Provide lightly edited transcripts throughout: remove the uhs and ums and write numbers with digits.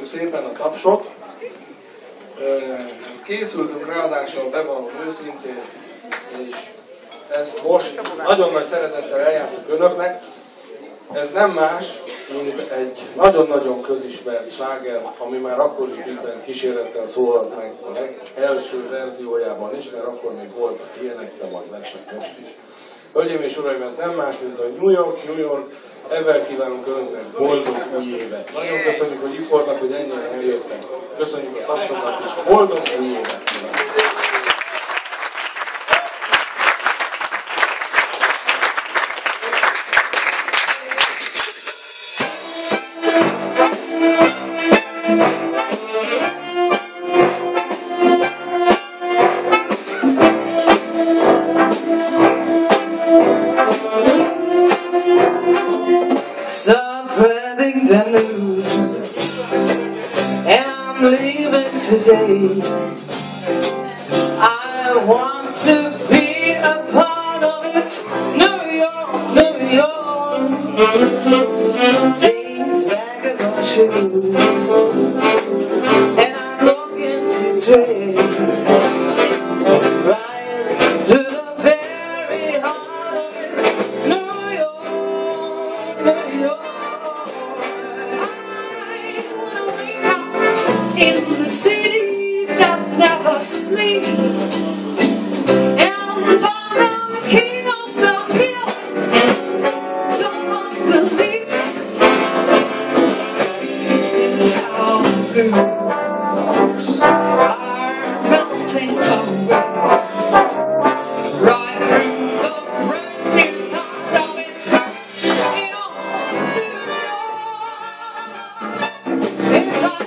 szépen a tapsot. Készültünk ráadásul, bevallom őszintén, és ezt most nagyon nagy szeretettel eljátszok önöknek. Ez nem más, mint egy nagyon-nagyon közismert sláger, ami már akkor is Big Band kísérettel szólalt meg a legelső verziójában is, mert akkor még voltak ilyenek, de majd lesznek most is. Hölgyeim és uraim, ez nem más, mint a New York, New York, ezzel kívánunk önöknek boldog új évet. Nagyon köszönjük, hogy itt voltak, hogy ennyien eljöttek. Köszönjük a tapsokat, és boldog új évet kívánunk! Today, I want to be a part of it. New York, New York. Days back in my shoes, and I'm looking to stray right to the very heart of it. New York, New York. In the city that never sleeps, and follow the king of the hill. Don't want the leaves in town blues are melting away right through the brightest heart of it. New York, if I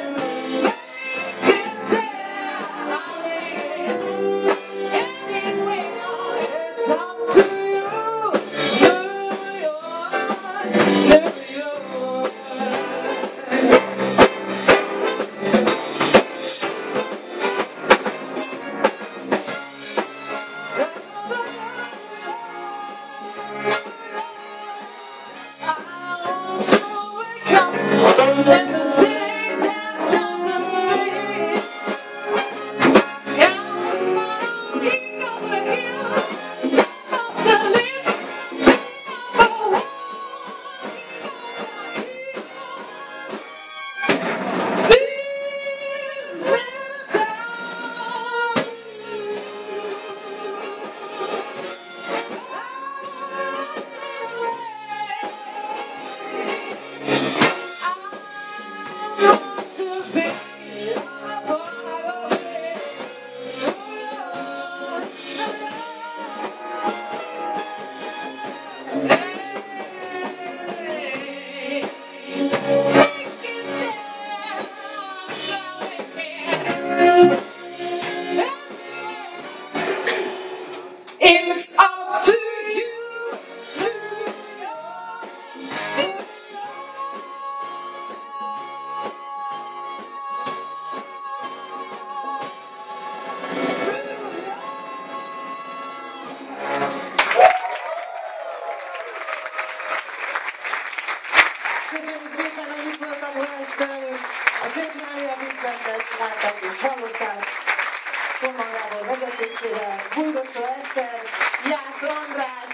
it's up to you. Köszönjük szépen, hogy itt voltam Hölgytől. A Széchenyi a Big Bandet látták és hallották. Korman Gábor vezetésére, Bújdosó Eszter, Jász András,